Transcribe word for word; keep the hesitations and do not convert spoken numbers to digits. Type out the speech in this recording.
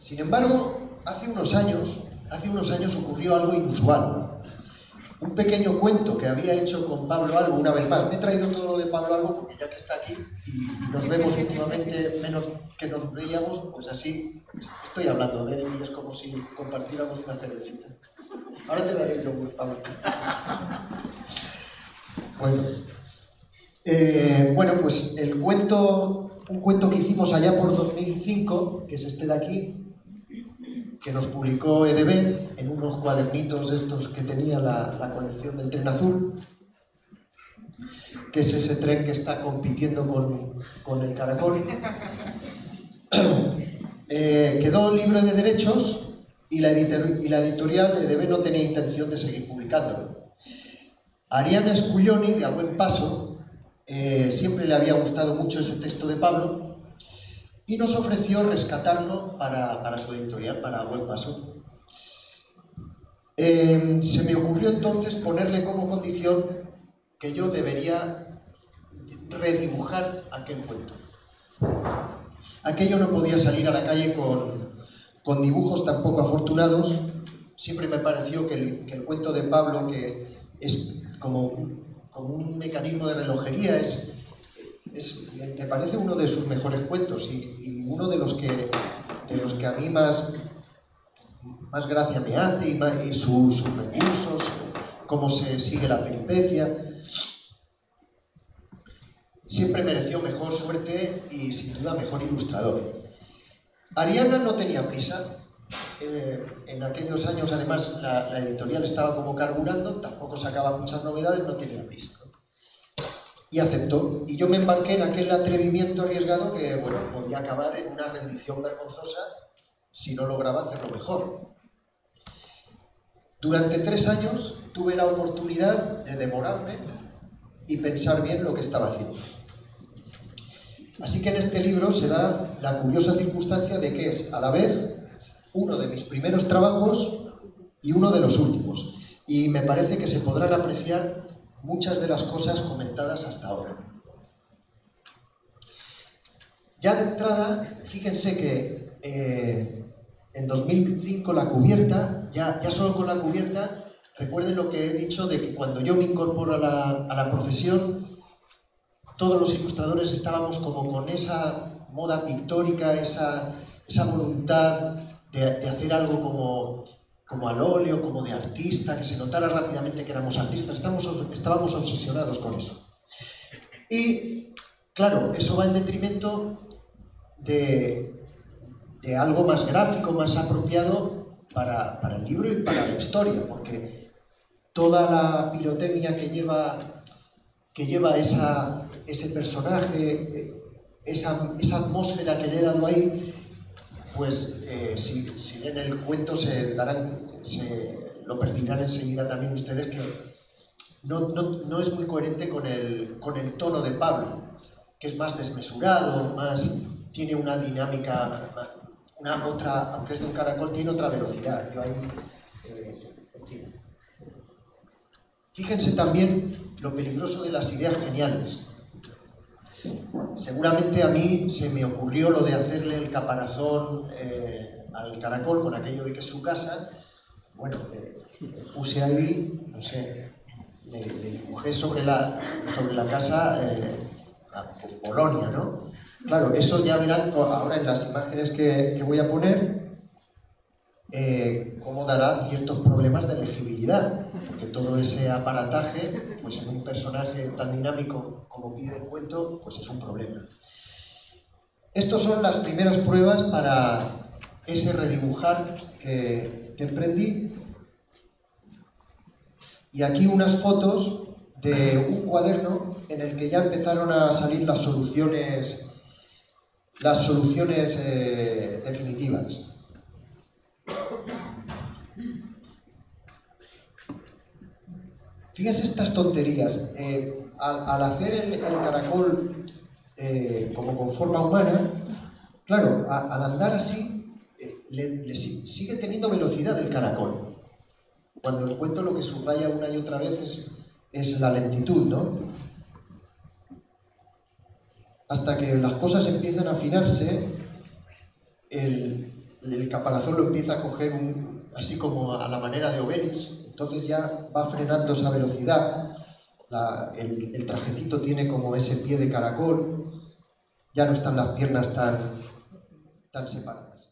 Sin embargo, hace unos años, hace unos años ocurrió algo inusual. Un pequeño cuento que había hecho con Pablo Albo, una vez más. Me he traído todo lo de Pablo Albo porque ya que está aquí y, y nos vemos últimamente menos que nos veíamos, pues así estoy hablando de él y es como si compartiéramos una cervecita. Ahora te daré el yogur, Pablo. Bueno, eh, bueno, pues el cuento, un cuento que hicimos allá por dos mil cinco, que es este de aquí, que nos publicó E D B en unos cuadernitos estos que tenía la, la colección del Tren Azul, que es ese tren que está compitiendo con, con el Caracol. Eh, quedó libre de derechos y la, editor, y la editorial E D B no tenía intención de seguir publicándolo. Ariana Scuglioni, de A Buen Paso, eh, siempre le había gustado mucho ese texto de Pablo y nos ofreció rescatarlo para, para su editorial, para A Buen Paso. Eh, se me ocurrió entonces ponerle como condición que yo debería redibujar aquel cuento. Aquello no podía salir a la calle con, con dibujos tan poco afortunados. Siempre me pareció que el, que el cuento de Pablo, que es como, como un mecanismo de relojería, es, es, me parece uno de sus mejores cuentos y, y uno de los que, de los que a mí más, más gracia me hace y, más, y su, sus recursos, cómo se sigue la peripecia. Siempre mereció mejor suerte y sin duda mejor ilustrador. Ariana no tenía prisa. Eh, en aquellos años además la, la editorial estaba como carburando, tampoco sacaba muchas novedades, no tenía prisa. Y aceptó. Y yo me embarqué en aquel atrevimiento arriesgado que, bueno, podía acabar en una rendición vergonzosa si no lograba hacerlo mejor. Durante tres años tuve la oportunidad de demorarme y pensar bien lo que estaba haciendo. Así que en este libro se da la curiosa circunstancia de que es a la vez uno de mis primeros trabajos y uno de los últimos. Y me parece que se podrán apreciar muchas de las cosas comentadas hasta ahora. Ya de entrada, fíjense que eh, en dos mil cinco la cubierta, ya, ya solo con la cubierta, recuerden lo que he dicho de que cuando yo me incorporo a la, a la profesión, todos los ilustradores estábamos como con esa moda pictórica, esa, esa voluntad de, de hacer algo como, como al óleo, como de artista, que se notara rápidamente que éramos artistas. Estamos, estábamos obsesionados con eso. Y, claro, eso va en detrimento de, de algo más gráfico, más apropiado para, para el libro y para la historia, porque toda la pirotecnia que lleva, que lleva esa... ese personaje, esa, esa atmósfera que le he dado ahí, pues eh, si, si leen el cuento se darán, se lo percibirán enseguida también ustedes que no, no, no es muy coherente con el, con el tono de Pablo, que es más desmesurado, más, tiene una dinámica, una otra, aunque es de un caracol, tiene otra velocidad. Yo ahí, eh, en fin. Fíjense también lo peligroso de las ideas geniales. Seguramente a mí se me ocurrió lo de hacerle el caparazón eh, al caracol con aquello de que es su casa. Bueno, le, le puse ahí, no sé, le, le dibujé sobre la, sobre la casa eh, la Polonia, ¿no? Claro, eso ya verán ahora en las imágenes que, que voy a poner, eh, cómo dará ciertos problemas de legibilidad, porque todo ese aparataje, pues en un personaje tan dinámico como pide el cuento, pues es un problema. Estas son las primeras pruebas para ese redibujar que, que emprendí. Y aquí unas fotos de un cuaderno en el que ya empezaron a salir las soluciones, las soluciones eh, definitivas. Fíjense estas tonterías. Eh, al, al hacer el, el caracol eh, como con forma humana, claro, a, al andar así, eh, le, le sigue teniendo velocidad el caracol. Cuando el cuento lo que subraya una y otra vez es, es la lentitud, ¿no? Hasta que las cosas empiezan a afinarse, el, el caparazón lo empieza a coger un, así como a la manera de Obelix, entonces ya va frenando esa velocidad, la, el, el trajecito tiene como ese pie de caracol, ya no están las piernas tan, tan separadas.